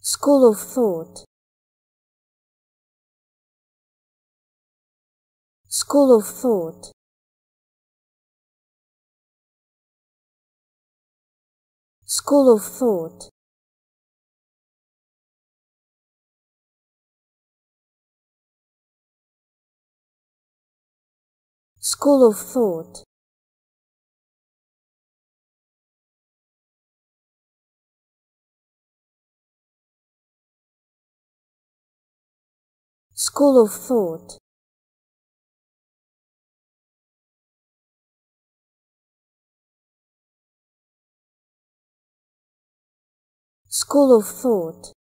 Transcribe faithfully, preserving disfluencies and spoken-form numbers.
School of thought. School of thought. School of thought. School of thought. School of thought. School of thought.